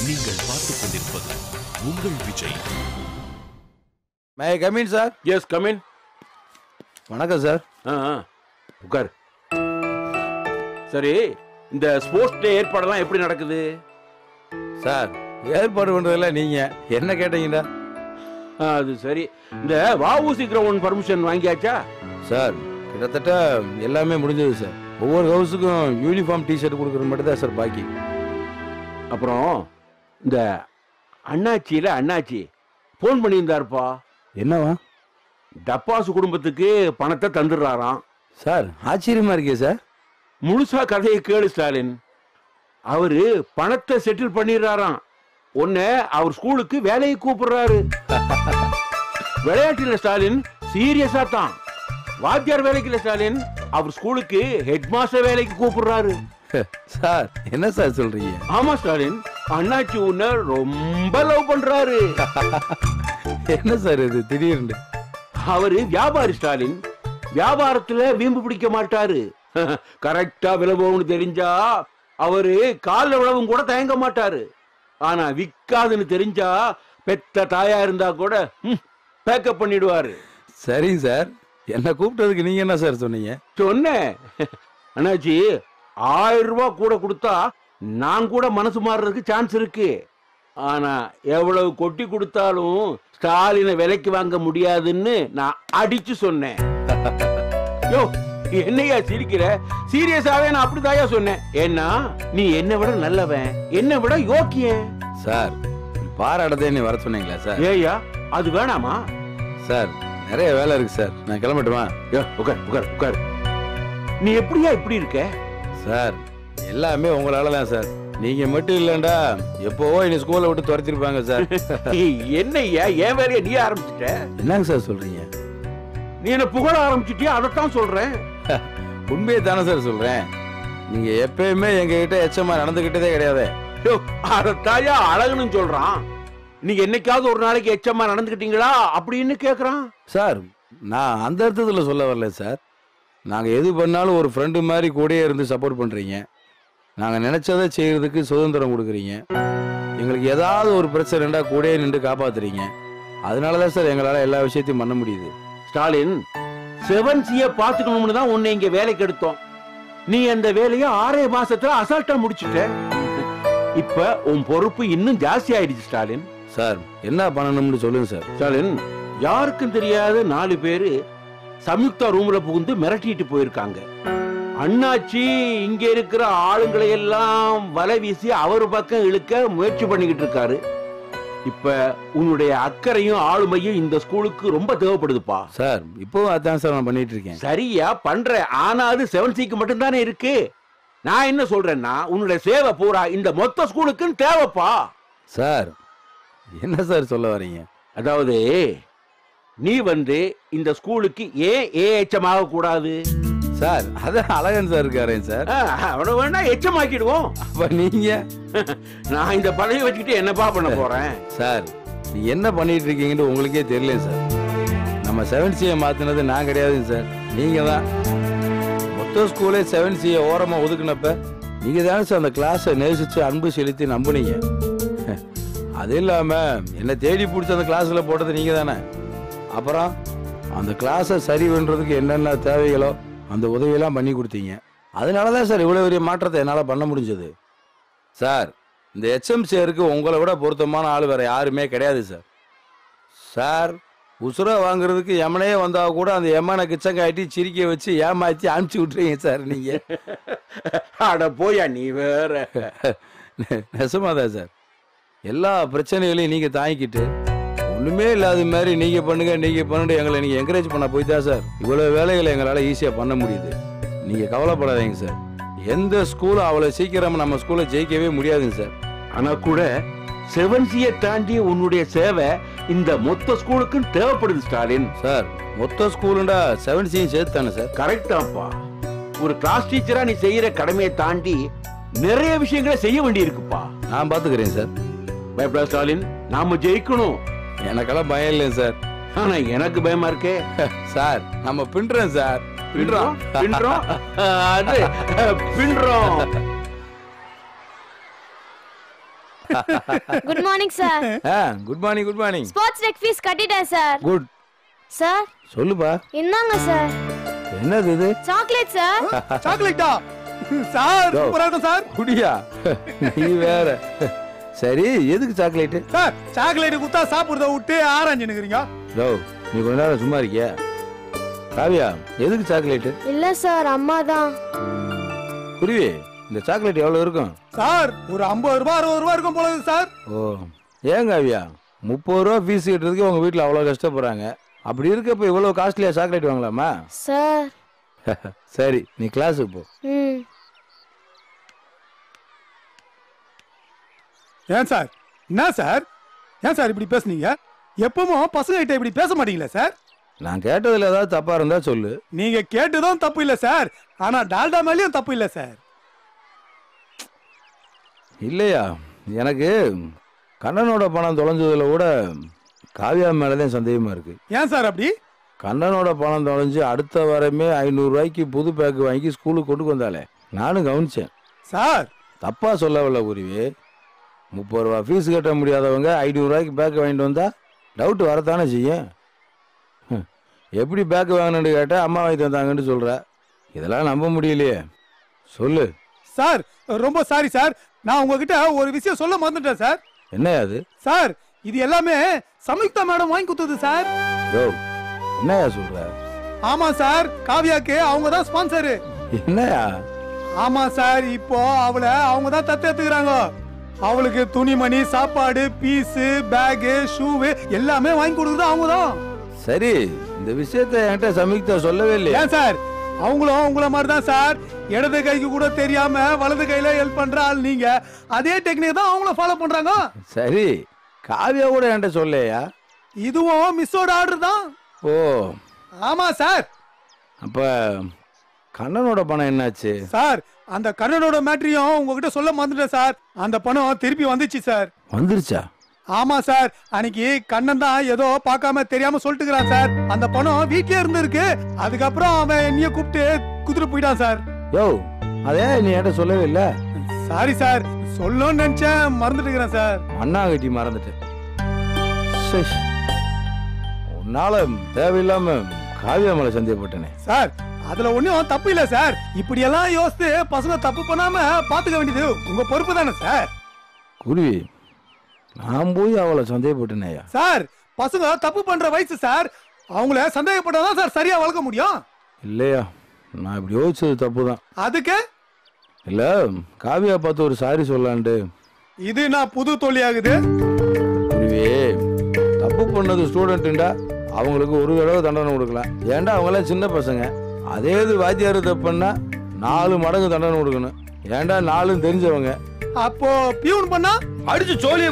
நீங்கள் பார்த்துக் கொண்டிருப்பது உங்கள் Vijay. May I come in sir? Yes come in. வணக்கம் சார். உட்கார். சரி, இந்த ஸ்போர்ட்ஸ் டே ஏற்பாடெல்லாம் எப்படி நடக்குது? சார் ஏற்பாடு பண்றதுல நீங்க என்ன கேட்டீங்கடா? அது சரி, இந்த வஉசி கிரவுண்ட் பர்மிஷன் வாங்கியாச்சா? சார் கிட்டத்தட்ட எல்லாமே முடிஞ்சது சார். ஒவ்வொரு ஹவுஸுக்கும் யூனிஃபார்ம் டிஷர்ட் கொடுக்குறது மட்டும் தான் சார் பாக்கி. அப்புறம் இந்த அண்ணாச்சி போன் பண்ணியிருந்தாருப்பா. என்னவா? டப்பாசு குடும்பத்துக்கு பணத்தை தந்துடுறாராம். சார் ஆச்சரியமா இருக்கே சார். முழுசா கதையை கேளு ஸ்டாலின். அவரு பணத்தை செட்டில் பண்ணிடுறாராம். உன்னை அவர் ஸ்கூலுக்கு வேலையை கூப்பிடுறாரு. விளையாட்டுல ஸ்டாலின், சீரியஸா தான். வாத்தியார் வேலைக்கு இல்ல ஸ்டாலின், அவர் ஸ்கூலுக்கு ஹெட் மாஸ்டர் வேலைக்கு கூப்பிடுறாரு. சார் என்ன சார் சொல்றீங்க? ஆமா ஸ்டாலின், அண்ணாச்சி உன்னை ரொம்ப லவ் பண்றாரு. என்ன சார் இது திடீர்னு? அவரு வியாபாரி ஸ்டாலின், வியாபாரத்துல வீம்பு பிடிக்க மாட்டாரு. கரெக்டா விளவுன்னு தெரிஞ்சா அவரு கால விளவும் கூட தயங்க மாட்டாரு. ஆனா விக்காதுன்னு தெரிஞ்சா பெத்த தாயா இருந்தா கூட பேக்கப் பண்ணிடுவாரு. சரிங்க சார், என்ன கூப்பிட்டதுக்கு நீங்க என்ன சார் சொன்னீங்க? சொன்னேன், அண்ணாச்சி 1000 ரூபாய் கூட கொடுத்தா நான் கூட மனசு மாறுறதுக்கு சான்ஸ் இருக்கு. ஆனா எவ்வளவு கொட்டி கொடுத்தாலும் ஸ்டாலினை விலைக்கு வாங்க முடியாதுன்னு நான் அடிச்சு சொன்னேன். யோ என்னையா சிரிக்கிற? சீரியஸாவே நான் அப்படிதாயா சொன்னேன். ஏன்னா நீ என்னை விட நல்லவன், என்னை விட யோக்கியன். சார் பாராட்டதே நீ வர சொன்னீங்களா சார்? ஏயா அது வேணாமா? சார் நிறைய வேலை இருக்கு சார், நான் கிளம்பட்டுமா? உட்கார் உட்கார் உட்கார். நீ எப்படியா இப்படி இருக்க? சார் எல்லாமே உங்களால தான் சார். நீங்க மட்டும் இல்லண்டா எப்போவோ இந்த ஸ்கூலை விட்டு துரத்திருப்பாங்க சார். என்னய்யா என் வேலையை நீ ஆரம்பிச்சுட்ட? என்னங்க சார் சொல்றீங்க? நீ என்ன புகழ ஆரம்பிச்சுட்டியா? அதைத்தான் சொல்றேன். உண்மையை தானே சார் சொல்றேன். நீங்க எப்பயுமே எங்க கிட்ட எச்சமா நடந்துகிட்டதே கிடையாது. அதைத்தாயா அழகுன்னு சொல்றான். நீங்க என்னைக்காவது ஒரு நாளைக்கு எச்சமா நடந்துக்கிட்டீங்களா அப்படின்னு கேக்குறான். சார் நான் அந்த அர்த்தத்துல சொல்ல வரல சார். நாங்க எது பண்ணாலும் ஒரு ஃப்ரெண்டு மாதிரி கூடயே இருந்து சப்போர்ட் பண்றீங்க. நாங்க நினைச்சதை செய்யறதுக்கு சுதந்திரம் கொடுக்குறீங்க. எங்களுக்கு ஏதாவது ஒரு பிரச்சனைண்டா கூடயே நின்று காப்பாத்துறீங்க. அதனாலதான் சார் எங்களால எல்லா விஷயத்தையும் பண்ண முடியுது. ஸ்டாலின், 7C பாத்துக்கணும்னு தான் உன்னை இங்க வேலைக்கு எடுத்தோம். நீ அந்த வேலையை 6 மாசத்துல அசால்ட்டா முடிச்சுட்ட. இப்ப உன் பொறுப்பு இன்னும் ஜாஸ்தி ஆயிடுச்சு ஸ்டாலின். சார் என்ன பண்ணணும்னு சொல்லுங்க சார். ஸ்டாலின், யாருக்கும் தெரியாத 4 பேரு சம்யுக்தா ரூம்ல புகுந்து மிரட்டிட்டு போயிருக்காங்க. அண்ணாச்சி இங்க இருக்கிற ஆளுங்களை எல்லாம் வலை வீசி அவர் பக்கம் இழுக்க முயற்சி பண்ணிக்கிட்டு இருக்காரு. இப்ப உன்னுடைய அக்கறையும் ஆளுமையும் இந்த ஸ்கூலுக்கு ரொம்ப தேவைப்படுதுப்பா. சார் இப்போ அதான் சார் நான் பண்ணிட்டு இருக்கேன். சரியா பண்ற. ஆனா அது 7Cக்கு மட்டும் தானே இருக்கு. நான் என்ன சொல்றேன்னா உன்னுடைய சேவை பூரா இந்த மொத்த ஸ்கூலுக்குன்னு தேவைப்பா. சார் என்ன சார் சொல்ல வரீங்க? அதாவது நீ இந்த ஸ்கூலுக்கு ஏன் எச்சமாக கூடாது? சார் அதான் அழகன் சார் இருக்காரே சார். அவனை வேணா எச்சமாக்கிடுவோம். அப்ப நீங்க? நான் இந்த பதவி வச்சுக்கிட்டு என்னப்பா பண்ண போறேன்? சார் நீ என்ன பண்ணிட்டு இருக்கீங்கன்னு உங்களுக்கே தெரியல சார். நம்ம 7C மாத்தினது நான் கிடையாதுங்க சார், நீங்க தான். மொத்த ஸ்கூலே 7C ஓரமா ஒதுக்குனப்ப நீங்க தானே சார் அந்த கிளாஸை நேசிச்சு அன்பு செலுத்தி நம்புனீங்க. அது இல்லாம என்ன தேடி பிடிச்ச அந்த கிளாஸ்ல போட்டது நீங்க தானே. அப்புறம் அந்த கிளாஸை சரி பண்றதுக்கு என்னென்ன தேவைகளோ அந்த உதவியெல்லாம் பண்ணி கொடுத்தீங்க. அதனாலதான் சார் இவ்வளவு பெரிய மாற்றத்தை என்னால பண்ண முடிஞ்சது. சார் இந்த HMCக்கு உங்களை விட பொருத்தமான ஆள் வேற யாருமே கிடையாது சார். சார் உசுர வாங்குறதுக்கு எமனே வந்தா கூட அந்த எமனை கிச்சங்க ஆட்டி சிரிக்க வச்சு ஏமாத்தி அனுப்பிச்சு விட்டுறீங்க சார் நீங்க. அட போயா நீ வேற. நெசமாதான் சார். எல்லா பிரச்சனைகளையும் நீங்க தாங்கிக்கிட்டு ஒண்ணுமே இல்லாத மாதிரி நீங்க பண்ணுங்க எங்களை நீங்க என்கரேஜ் பண்ண போய்தா சார் இவ்வளவு வேலைகளை எங்களால ஈஸியா பண்ண முடியுது. நீங்க கவலைப்படாதீங்க சார். எந்த ஸ்கூலும் அவ்வளவு சீக்கிரம் நம்ம ஸ்கூலை ஜெயிக்கவே முடியாதுங்க சார். ஆனா கூட 7C தாண்டி உன்னுடைய சேவை இந்த மொத்த ஸ்கூலுக்கு தேவைப்படுது ஸ்டாலின். சார் மொத்த ஸ்கூலுண்டா 7C சேர்த்து தானே சார்? கரெக்டாப்பா. ஒரு கிளாஸ் டீச்சரா நீ செய்யற கடமையை தாண்டி நிறைய விஷயங்களை செய்ய வேண்டி இருக்குப்பா. நான் பாத்துக்கிறேன் சார். பயப்படா ஸ்டாலின், நாம ஜெயிக்கணும். எனக்கெல்லாம் பயம் இல்லைங்க சார். ஆனா எனக்கு பயமா இருக்கே சார். நம்ம பின்றோம் சார். பின்றோம். அது பின்றோம். Good morning sir. Good morning good morning. Sports tech fees கட்டிட்டேன் சார். குட். சார் சொல்லுப்பா. என்னங்க சார்? என்னது இது? Chocolate sir. சாக்லேட்டா சார்? சூப்பரா இருக்கும் சார். குடியா? நீ வேற. சரி எதுக்கு சாக்லேட்? சார் சாக்லேட் குத்தா சாப்பிடுறத விட்டு ஆரஞ்சு நிக்கிறீங்க. நீ கொஞ்ச நேரம் சும்மா இருக்கியா? காவியா எதுக்கு சாக்லேட்? இல்ல சார் அம்மா தான். குருவி இந்த சாக்லேட் எவ்வளவு இருக்கும்? சார் ஒரு 50 ரூபாய் 60 ரூபாய் இருக்கும் போல இருக்கு சார். ஓ ஏன் காவியா 30 ரூபா ஃபீஸ் கட்டுறதுக்கு உங்க வீட்டுல அவ்வளவு கஷ்டப்படுறாங்க. அப்படி இருக்கப்ப இவ்வளவு காஸ்ட்லியா சாக்லேட் வாங்கலாமா? சார் சரி நீ கிளாஸுக்கு போ. ஏன் சார்? என்ன சார்? ஏன் சார் இப்படி பேசுனீங்க? எப்பவும் பசங்க கிட்ட இப்படி பேச மாட்டீங்களா சார்? நான் கேட்டதுல ஏதாவது தப்பா இருந்தா சொல்லு. நீங்க கேட்டதும் தப்பு இல்ல சார். ஆனா டால்டா மேலயும் தப்பு இல்ல சார். இல்லையா எனக்கு கண்ணனோட பணம் தொலைஞ்சதுல கூட காவியா மேலதான் சந்தேகமா இருக்கு. ஏன் சார் அப்படி? கண்ணனோட பணம் தொலைஞ்சு அடுத்த வாரமே 500 ரூபாய்க்கு புது பேக்கு வாங்கி ஸ்கூலுக்கு கொண்டு வந்தாலே நானும் கவனிச்சேன் சார். தப்பா சொல்லவில்லை குருவி. 30 ரூபா ஃபீஸ் கட்ட முடியாதவங்க 500 ரூபாய்க்கு பேக்கு வாங்கிட்டு வந்தா டவுட் வரத்தானே செய்யும். எப்படி பேக்கு வாங்கணுன்னு கேட்டால் அம்மா வாங்கி தந்தாங்கன்னு சொல்ற. இதெல்லாம் நம்ப முடியலையே. சொல்லு சார். ரொம்ப சாரி சார். நான் உங்ககிட்ட ஒரு விஷயம் சொல்ல மறந்துட்டேன் சார். என்ன அது? சார் இது எல்லாமே சம்யுக்தா மேடம் வாங்கி கொடுத்தது சார். என்னையா சொல்ற? ஆமா சார். காவியாக்கு அவங்க தான் ஸ்பான்சர். என்னையா? ஆமா சார். இப்போ அவளை அவங்க தான் தத்தெடுத்துக்கிறாங்க. அவளுக்கு துணிமணி சாப்பாடு பீஸ் பேக் ஷூ எல்லாமே வாங்கி கொடுக்குறது அவங்க தான். சரி இந்த விஷயத்தை என்கிட்ட சம்யுக்தா சொல்லவே இல்லையா? ஏன் சார்? அவங்களும் உங்கள மாதிரி தான் சார். இடது கைக்கு கூட தெரியாம வலது கையில ஹெல்ப் பண்ற ஆள் நீங்க. அதே டெக்னிக் தான் அவங்கள ஃபாலோ பண்றாங்க. சரி காவியா கூட என்கிட்ட சொல்லையா? இதுவும் மிஸ்ஸோட ஆர்டர் தான். ஓ ஆமா சார். அப்ப கண்ணனோட பணம் என்னாச்சு? சார் அந்த கண்ணனோட மேட்ரியும் உங்ககிட்ட சொல்ல மறந்துட்டேன் சார். அந்த பணம் திருப்பி வந்துச்சு சார். வந்துருச்சா? ஆமா சார். அன்னைக்கு கண்ணன் தான் ஏதோ பார்க்காம தெரியாம சொல்லிட்டுக்கிறான் சார். அந்த பணம் வீட்லயே இருந்திருக்கு. அதுக்கப்புறம் அவன் என்னைய கூப்பிட்டு குதிரை போயிட்டான் சார். அதே நீ என்கிட்ட சொல்லவே இல்ல. Sorry sir. சொல்லணும்னு நினைச்சேன் மறந்துட்டுக்கிறேன் சார். மண்ணாங்கட்டி மறந்துட்டேன். உன்னால தேவையில்லாம காவியா மேல சந்தேகப்பட்டனே சார். அதுல ஒண்ணும் தப்பு இல்ல சார். இப்படி எல்லாம் யோசித்து பசங்க தப்பு பண்ணாம பாத்துக்க வேண்டியது உங்க பொறுப்பு தானே சார். குருவி நான் போய் அவளை சந்தேகப்பட்டனேயா? சார் பசங்க தப்பு பண்ற வயசு சார். அவங்கள சந்தேகப்பட்டாதான் சார் சரியா வளர்க்க முடியும். இல்லையா நான் இப்படி யோசிச்சது தப்புதான். அதுக்கு இல்ல காவியா பார்த்து ஒரு சாரி சொல்லான்ட்டு. இது நான் புது தோல்வி ஆகுது. குருவி தப்பு பண்ணது ஸ்டூடெண்ட்டுண்டா அவங்களுக்கு ஒரு தடவை தண்டனை கொடுக்கலாம். ஏன்டா அவங்களாம் சின்ன பசங்க. அதே இது வாத்தியார் தப்புன்னா 4 மடங்கு தண்டனை கொடுக்கணும். ஏன்டா 4 தெரிஞ்சவங்க. அப்போ பியூன் பண்ணா அடிச்சு சோழியம்.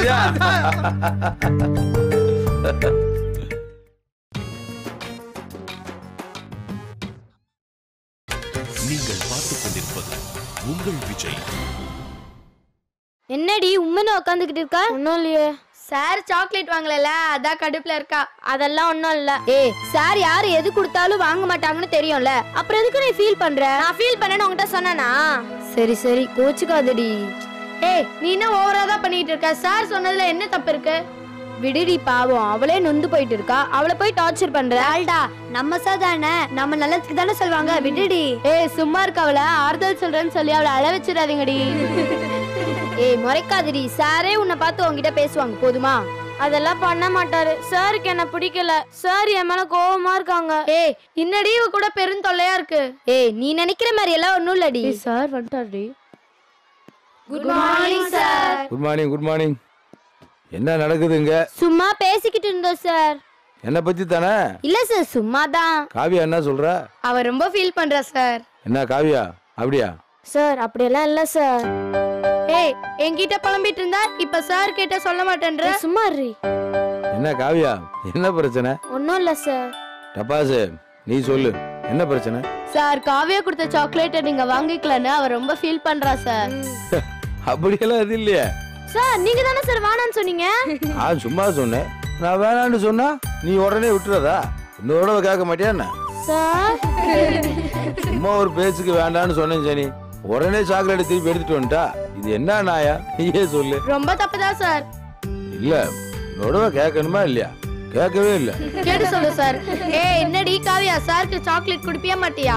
நீங்கள் பார்த்துக் கொண்டிருப்பது உங்கள் விஜய். என்னடி உம்மன உட்காந்துக்கிட்டு இருக்கா? ஒன்னும் இல்லையே சார். சாக்லேட் வாங்கல அதான் கடுப்புல இருக்கா. அதெல்லாம் ஒன்னும் இல்ல. சார் யாரு எது கொடுத்தாலும் வாங்க மாட்டாங்கன்னு தெரியும்ல. அப்புறம் எதுக்கு நீ ஃபீல் பண்ற? நான் ஃபீல் பண்ணேன்னு உன்கிட்ட சொன்னனா? சரி சரி கோச்சுக்காதடி. நீ என்ன ஓவரா தான் பண்ணிட்டு இருக்க? சார் சொன்னதுல என்ன தப்பு இருக்கு? விடுடி பாவம். அவளே நொந்து போயிட்டு இருக்கா. அவளை போய் டார்ச்சர் பண்ற. ஆல்டா நம்ம சார் தானே. நம்ம நல்லதுக்கு தானே சொல்லுவாங்க. விடுடி. சும்மா இருக்க. அவளை ஆறுதல் சொல்றேன்னு சொல்லி அவளை அழ வச்சிடாதீங்கடி. முறைக்காதடி. சாரே உன்னை பார்த்து உங்ககிட்ட பேசுவாங்க போதுமா? அதெல்லாம் பண்ண மாட்டாரு. சாருக்கு என்ன பிடிக்கல. சார் என் மேல கோவமா இருக்காங்க. இன்னடி இவ கூட பெருந்தொல்லையா இருக்கு. நீ நினைக்கிற மாதிரி எல்லாம் ஒண்ணும் இல்லடி. சார் வந்துட்டாருடி. Good morning sir. Good morning good morning. என்ன நடக்குதுங்க? சும்மா பேசிக்கிட்டு இருந்தோம் சார். என்ன பத்தி தானே? இல்ல சார் சும்மா தான். காவியா என்ன சொல்ற? அவ ரொம்ப ஃபீல் பண்றா சார். என்ன காவியா அப்படியா? சார் அப்படியெல்லாம் இல்ல சார். என்கிட்ட புலம்பிட்டு இருந்தா இப்ப சார் கிட்ட சொல்ல மாட்டேன்ற. சும்மா இரு. என்ன காவியா என்ன பிரச்சனை? ஒன்னும் இல்ல சார். டப்பாசு நீ சொல்லு என்ன பிரச்சனை? சார் காவியா கொடுத்த சாக்லேட்டை நீங்க வாங்கிக்கலன்னு அவ ரொம்ப ஃபீல் பண்றா சார். அப்படியெல்லாம் அது இல்லையா சார்? நீங்க தானே சார் வேணான்னு சொன்னீங்க. நான் சும்மா சொன்னேன். நான் வேணான்னு சொன்னா நீ உடனே விட்டுறதா? இன்னொரு கேட்க மாட்டியா என்ன? சார் சும்மா ஒரு பேச்சுக்கு வேண்டான்னு சொன்னேன் சனி. உடனே சாக்லேட் திருப்பி எடுத்துட்டு வந்துட்டா. இது என்ன நாயா நீயே சொல்லு. ரொம்ப தப்புதான் சார். இல்ல நடுவ கேட்கணுமா இல்லையா? கேட்கவே இல்ல. கேட்டு சொல்லு சார். என்னடி காவியா, சாருக்கு சாக்லேட் குடிப்பியா மாட்டியா?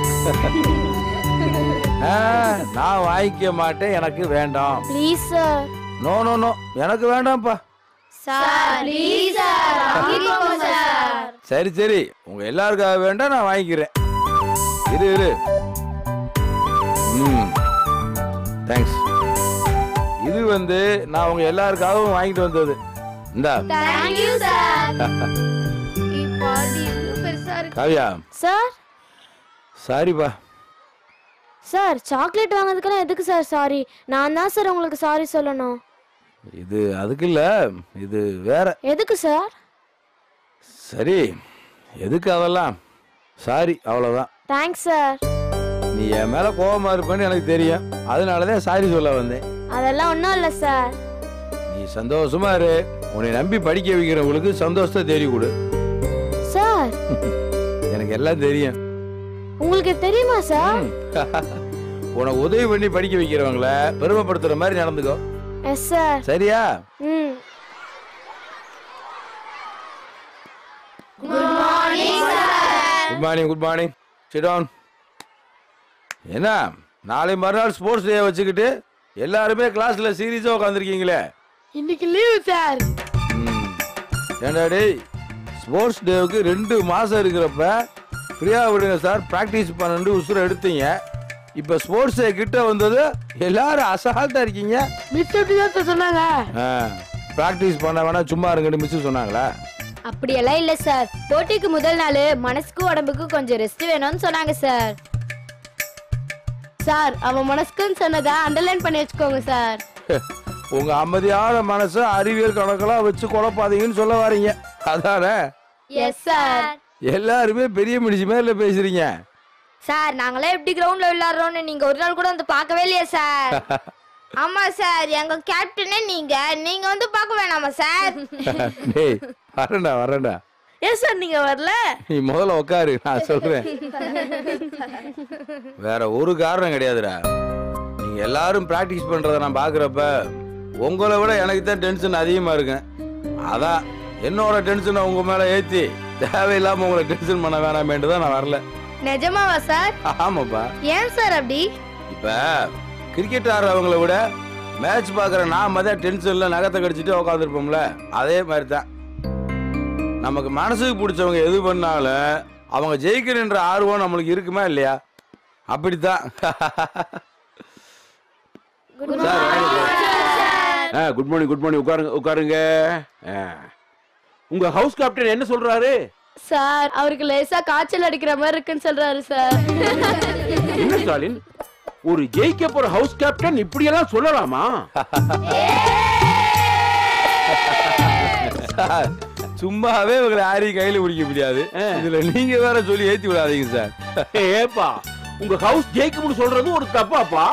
நான் வாங்கிக்க மாட்டேன், எனக்கு வேண்டாம். Please sir. No no no, எனக்கு வேண்டாம்ப்பா. சார் ப்ளீஸ் சார், வாங்கிக்கோங்க சார். சரி சரி, உங்க எல்லாருக்காக வேண்டாம், நான் வாங்கிக்கிறேன். இரு இரு. தேங்க்ஸ். இது வந்து நான் உங்க எல்லாருக்காகவும் வாங்கிட்டு வந்தது. இந்தா. Thank you sir. இப்பாடி இவ்ளோ பெருசா இருக்கு. காவியா. சார் சாரிப்பா. சார் சாக்லேட் வாங்குறதுக்கெல்லாம் எதுக்கு சார் சாரி? நான் தான் சார் உங்களுக்கு சாரி சொல்லணும். இது அதுக்கு இல்ல, இது வேற. எதுக்கு சார்? சரி, எதுக்கு அதெல்லாம்? சாரி, அவ்வளவுதான். Thanks sir. நீ என் மேல கோபமா இருப்பேன்னு எனக்கு தெரியும், அதனாலதான் சாரி சொல்ல வந்தேன். அதெல்லாம் ஒன்றும் இல்லை சார். நீ சந்தோஷமா இரு. உன்னை நம்பி படிக்க வைக்கிறவங்களுக்கு சந்தோஷத்தை தேடி கொடு. சார் எனக்கு எல்லாம் தெரியும். உங்களுக்கு தெரியுமா சார்? உனக்கு உதவி பண்ணி படிக்க வைக்கிறவங்கள பெருமைப்படுத்துற மாதிரி நடந்துக்கோ. Yes sir. சரியா? Good morning. Good morning. Sit down. என்ன நாளை மறுநாள் ஸ்போர்ட்ஸ் டே வச்சுக்கிட்டு எல்லாருமே கிளாஸ்ல சீரியஸா உட்காந்துருக்கீங்களே? இன்னைக்கு லீவு சார். ஏண்டா டேய், ஸ்போர்ட்ஸ் டேவுக்கு 2 மாசம் இருக்கிறப்ப ஃப்ரீயா விடுங்க சார், பிராக்டிஸ் பண்ணு உசுர எடுத்தீங்க. இப்ப ஸ்போர்ட்ஸ் டே கிட்ட வந்தது எல்லாரும் அசால்ட்டா இருக்கீங்க. மிஸ் எப்படிதான் சொன்னாங்க? பிராக்டிஸ் பண்ண வேணா சும்மா இருங்கன்னு மிஸ் சொன்னாங்களா? அப்படியெல்லாம் இல்ல சார். போட்டிக்கு முதல் நாள் மனசுக்கும் உடம்புக்கும் கொஞ்சம் ரெஸ்ட் வேணும்னு சொன்னாங்க சார். சார் அவன் மனசுக்குன்னு சொன்னதை அண்டர்லைன் பண்ணி வச்சுக்கோங்க சார். உங்க அமைதியான மனச அறிவியல் கணக்கெல்லாம் வச்சு குழப்பாதீங்கன்னு சொல்ல வரீங்க, அதானே? Yes sir. எல்லாருமே பெரிய மனுஷி மேல பேசுறீங்க. சார் நாங்களே எப்படி கிரவுண்ட்ல விளையாடுறோம்னு நீங்க ஒரு நாள் கூட வந்து பார்க்கவே இல்லையா சார்? ஆமா சார், எங்க கேப்டனே நீங்க வந்து பார்க்க வேணாமா சார்? டேய் வரேன்டா. எஸ் சார், நீங்க வரல. நீ முதல்ல உட்காரு, நான் சொல்றேன். வேற ஒரு காரணம் கிடையாதுடா. நீங்க எல்லாரும் பிராக்டிஸ் பண்றத நான் பாக்குறப்ப உங்களை விட எனக்கு தான் டென்ஷன் அதிகமா இருக்கேன். அதான் என்னோட டென்ஷனை உங்க மேல ஏத்தி தேவையில்லாம உங்களை டென்ஷன் பண்ண வேணாமேன்னு தான் நான் வரல. நிஜமாவா சார்? ஆமாப்பா. ஏன் சார் அப்படி? இப்ப கிரிக்கெட் ஆடுறவங்களை விட மேட்ச் பாக்குற நாம தான் டென்ஷன்ல நகத்தை கடிச்சிட்டு உட்காந்துருப்போம்ல, அதே மாதிரி தான் நமக்கு மனசுக்கு பிடிச்சவங்க எது பண்ணாலும் அவங்க ஜெயிக்கணுன்ற ஆர்வம் நம்மளுக்கு இருக்குமா இல்லையா? அப்படித்தான். Good morning. Good morning. உட்காருங்க. உங்க ஹவுஸ் கேப்டன் என்ன சொல்றாரு? சார் அவருக்கு லேசா காய்ச்சல் அடிக்கிற மாதிரி இருக்குன்னு சொல்றாரு சார். என்ன ஸ்டாலின், ஒரு ஜெயிக்க போற ஹவுஸ் கேப்டன் இப்படி எல்லாம் சொல்லலாமா? சும்மாவே உங்களை யாரையும் கையில பிடிக்க முடியாது, இதுல நீங்க வேற சொல்லி ஏத்தி விடாதீங்க சார். ஏப்பா, உங்க ஹவுஸ் ஜெயிக்கும்னு சொல்றது ஒரு தப்பாப்பா.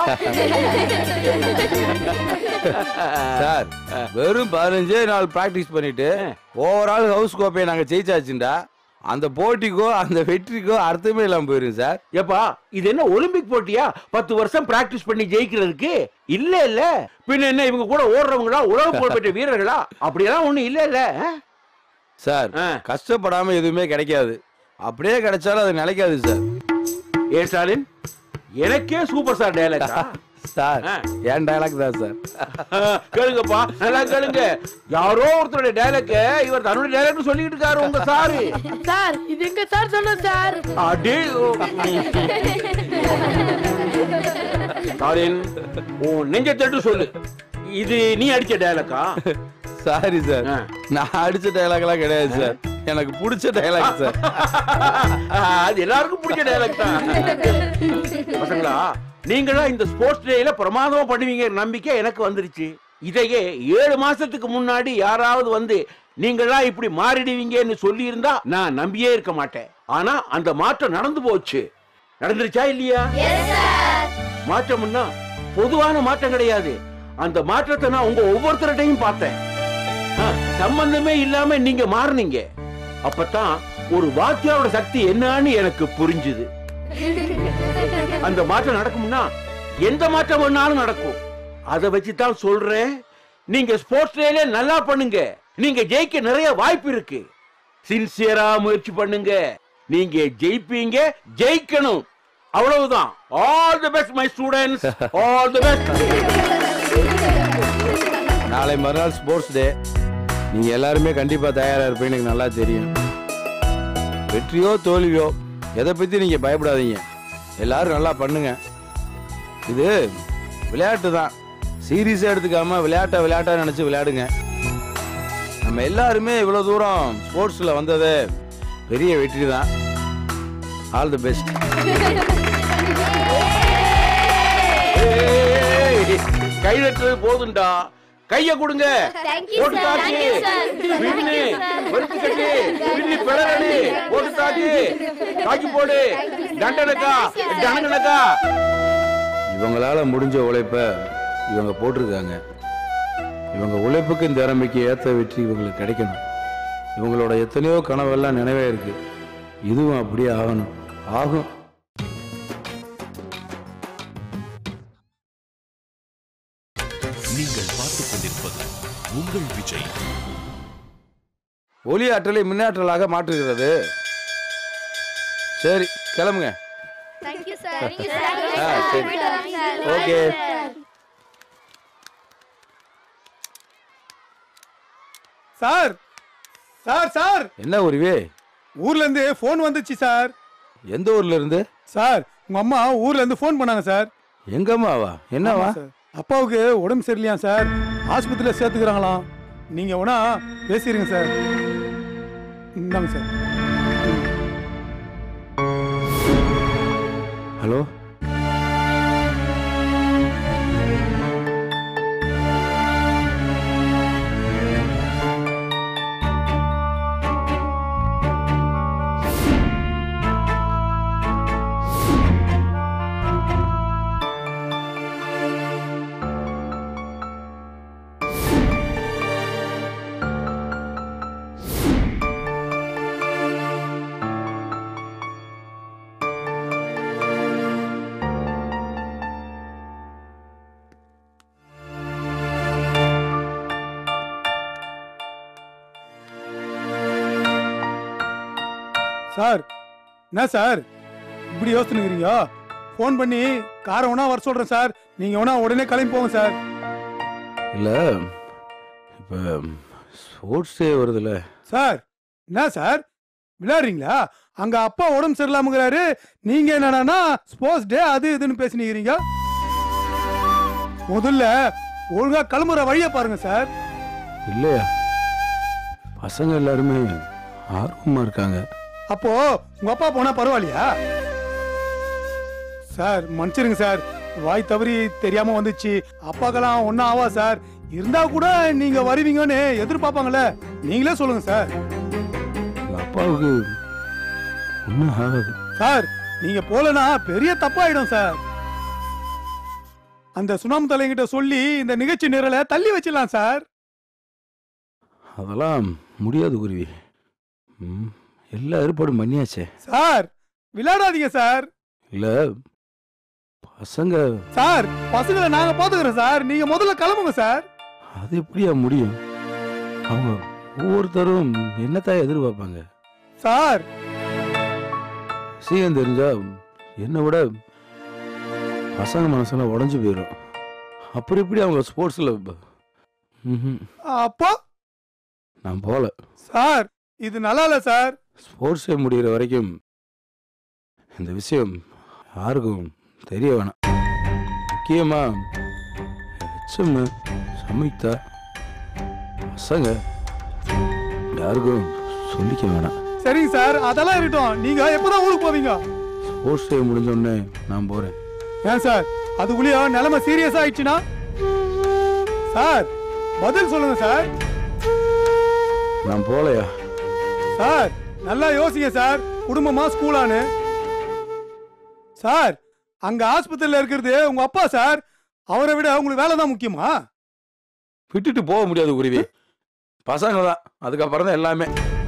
சார் வெறும் 15 நாள் பிராக்டிஸ் பண்ணிட்டு ஓவரால் ஹவுஸ் கோப்பையை நாங்க ஜெயிச்சாச்சுண்டா அந்த போட்டிக்கோ அந்த வெற்றிக்கோ அர்த்தமே இல்லாம போயிரும் சார். ஏப்பா, இது என்ன ஒலிம்பிக் போட்டியா 10 வருஷம் பிராக்டிஸ் பண்ணி ஜெயிக்கிறதுக்கு? இல்ல பின்ன என்ன இவங்க கூட ஓடுறவங்களா உலக புகழ்பெற்ற வீரர்களா? அப்படியெல்லாம் ஒண்ணு இல்ல சார். கஷ்டப்படாம எதுவுமே கிடைக்காது, அப்படியே கிடைச்சாலும் அது நிலைக்காது சார். ஏ ஸ்டாலின், எனக்கே சூப்பர் ஸ்டார் டயலாக் சார். ஏன் டயலாக் தான் சார். கேளுங்கப்பா, நல்லா கேளுங்க. யாரோ ஒருத்தருடைய டயலாக் இவர் தன்னுடைய டயலாக் சொல்லிட்டு இருக்காரு உங்க சாரு. சார் இது எங்க சார் சொன்னது சார்? அடே ஸ்டாலின், உன் நெஞ்ச தட்டு சொல்லு, இது நீ அடிச்ச டயலாக்கா? சாரி சார், நான் அடிச்ச டயலாக் எல்லாம் கிடையாது சார், எனக்கு பிடிச்ச டயலாக் சார். அது எல்லாருக்கும் பிடிச்ச டயலாக் தான். பசங்களா, நீங்களா இந்த ஸ்போர்ட்ஸ் டேல பிரமாதமா பண்ணுவீங்க நம்பிக்கை எனக்கு வந்துருச்சு. இதையே 7 மாசத்துக்கு முன்னாடி யாராவது வந்து நீங்களா இப்படி மாறிடுவீங்கன்னு சொல்லி இருந்தா நான் நம்பியே இருக்க மாட்டேன். ஆனா அந்த மாற்றம் நடந்து போச்சு. நடந்துருச்சா இல்லையா? மாற்றம்னா பொதுவான மாற்றம் கிடையாது. அந்த மாற்றத்தை நான் உங்க ஒவ்வொருத்தரையும் பார்த்தேன். சம்பந்தமே இல்லாம நீங்க மாறினீங்க. அப்பதான் ஒரு வாத்தியாரோட சக்தி என்னன்னு எனக்கு புரிஞ்சுது. அந்த மாற்றம் நடக்கும்னா எந்த மாற்றம் வேணாலும் நடக்கும். அதை வச்சுதான் சொல்றேன், நீங்க ஸ்போர்ட்ஸ்ல நல்லா பண்ணுங்க. நீங்க ஜெயிக்க நிறைய வாய்ப்பு இருக்கு. சின்சியரா முயற்சி பண்ணுங்க. நீங்க ஜெயிப்பீங்க, ஜெயிக்கணும், அவ்வளவுதான். All the best my students, all the best. நாளை மறுநாள் ஸ்போர்ட்ஸ் டே. நீங்க எல்லாருமே கண்டிப்பா தயாரா இருப்பீங்க, எனக்கு நல்லா தெரியும். வெற்றியோ தோல்வியோ எதை பத்தி நீங்க பயப்படாதீங்க. எல்லாரும் நல்லா பண்ணுங்க. இது விளையாட்டு தான், சீரியஸா எடுத்துக்காம விளையாட்டா நினைச்சு விளையாடுங்க. நம்ம எல்லாருமே இவ்வளவு தூரம் ஸ்போர்ட்ஸ்ல வந்ததே பெரிய வெற்றி தான். All the best. கை தட்டுறது போதுண்டா, கைய கொடுங்க. போட்டு தாக்கு, விண்ணு, வெறுத்து கட்டு, விண்ணு பிளறணு, போட்டு தாக்கு, தாக்கி போடு, தண்டனக்கா, தண்டனக்கா. இவங்களால முடிஞ்ச உழைப்ப இவங்க போட்டிருக்காங்க. இவங்க உழைப்புக்கு திறமைக்கு ஏற்ற வெற்றி இவங்களுக்கு கிடைக்கணும். இவங்களோட எத்தனையோ கனவெல்லாம் நினைவே இருக்கு. இதுவும் அப்படியே ஆகணும், ஆகும். நீங்கள் பார்த்துக் கொண்டிருப்பது உங்கள் விஜய். ஒலி ஆற்றலை மின்னாற்றலாக மாற்றுகிறது. சரி, கிளம்புங்க. ஓகே. சார் சார் சார், என்ன உரிவே? ஊர்ல இருந்து போன் வந்துச்சு சார். எந்த ஊர்ல இருந்து? சார், உங்க அம்மா ஊர்ல இருந்து போன் பண்ணாங்க சார். எங்க அம்மாவா? என்னவா? சார், அப்பாவுக்கு உடம்பு சரியில்லையா சார், ஆஸ்பத்திரியில சேர்த்துக்கிறாங்களாம். நீங்க வேணா பேசிடுங்க சார். இந்தாங்க சார். ஹலோ, சார், என்ன சார் இப்படி யோசிச்சுக்கிறீங்க? போன் பண்ணி காரை வேணா வர சொல்றேன் சார். நீங்க வேணா உடனே கிளம்பி போங்க சார். இல்ல இப்ப ஸ்போர்ட்ஸ் டே வருதுல்ல சார். என்ன சார் விளையாடுறீங்களா? அங்க அப்பா உடம்பு சரியில்லாமங்கிறாரு, நீங்க என்னன்னா ஸ்போர்ட்ஸ் டே அது இதுன்னு பேசினீங்க. முதல்ல ஒழுங்கா கிளம்புற வழியை பாருங்க சார். இல்லையா? பசங்க எல்லாருமே ஆர்வமா இருக்காங்க. அப்போ உங்க அப்பா போனா பரவாயில்லையா? சார் மன்னிச்சிருங்க சார், வாய் தவறி தெரியாம வந்துச்சு. அப்பாக்கெல்லாம் ஒன்னும் ஆவா சார். இருந்தா கூட நீங்க வருவீங்கன்னு எதிர்பார்ப்பாங்கல்ல, நீங்களே சொல்லுங்க சார். எங்க அப்பாவுக்கு ஒன்றும் ஆகாது சார். நீங்க போலனா பெரிய தப்பாயிடும் சார். அந்த சுனாமி தலைங்கிட்ட சொல்லி இந்த நிகழ்ச்சி நிரலை தள்ளி வச்சிடலாம் சார். அதெல்லாம் முடியாது குருவி. எல்லா ஏற்பாடும் பண்ணியாச்சே. Sir விளையாடாதீங்க sir. இல்ல பசங்க. சார் பசங்களை நாங்க பாத்துக்கிறோம் சார், நீங்க முதல்ல கிளம்புங்க சார். அது எப்படியா முடியும்? அவங்க ஒவ்வொருத்தரும் என்னத்தான் எதிர்பார்ப்பாங்க சார். விஷயம் தெரிஞ்சா என்னை விட பசங்க மனசெல்லாம் உடஞ்சு போயிடும். அப்புறம் எப்படி அவங்க ஸ்போர்ட்ஸ்ல? அப்போ நான் போல சார். இது நல்லா இல்ல சார். ஸ்போர்ட்ஸ் டே முடிகிற வரைக்கும் இந்த விஷயம் யாருக்கும் தெரிய வேணாம். முக்கியமா ஹெச்எம், சம்யுக்தா, பசங்க யாருக்கும் சொல்லிக்க வேணாம். சரிங்க சார், அதெல்லாம் இருக்கட்டும். நீங்க எப்பதான் ஊருக்கு போவீங்க? ஸ்போர்ட்ஸ் டே முடிஞ்ச உடனே நான் போறேன். ஏன் சார் அதுக்குள்ளேயோ நிலைமை சீரியஸா ஆயிடுச்சுன்னா? சார் பதில் சொல்லுங்க சார். நான் போலையா? சார் நல்லா யோசிங்க சார், குடும்பமா ஸ்கூலான்னு. சார் அங்க ஆஸ்பத்திரியில இருக்கிறது உங்க அப்பா சார். அவரை விட உங்களுக்கு வேலை தான் முக்கியமா? விட்டுட்டு போக முடியாது குருவி. பசங்க தான், அதுக்கப்புறம் தான் எல்லாமே.